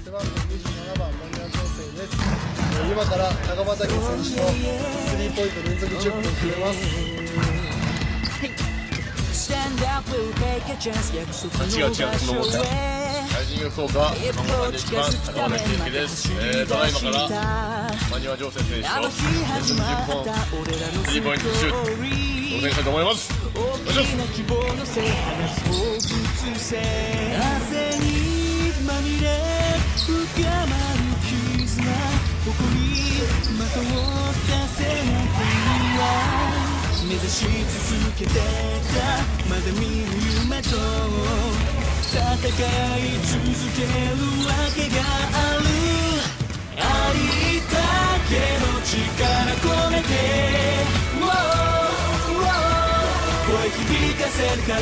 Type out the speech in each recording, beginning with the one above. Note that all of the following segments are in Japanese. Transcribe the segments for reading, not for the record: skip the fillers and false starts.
背番号27番マニア調整です。今から高畠選手のスリーポイント連続10本決めます。 8月のもったライジング福岡熊本で1番高畠選手です。ただいまからマニア調整選手と連続10本スリーポイントシュート挑戦したいと思います。お願いし目指し続けてたまだ見ぬ夢と戦い続けるわけがある。ありったけの力込めて声響かせるから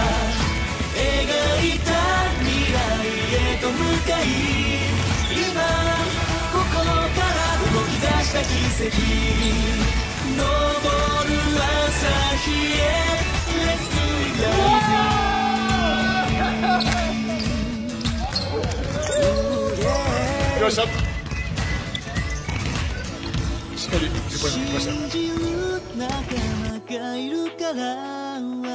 描いた未来へと向かい今ここから動き出した奇跡昇る朝日へ Let's do it rising よっしゃ、しっかり10ポイントきました。 信じる仲間がいるから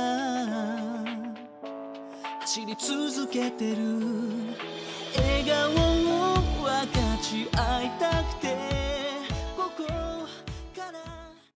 走り続けてる笑顔を分かち合いたくて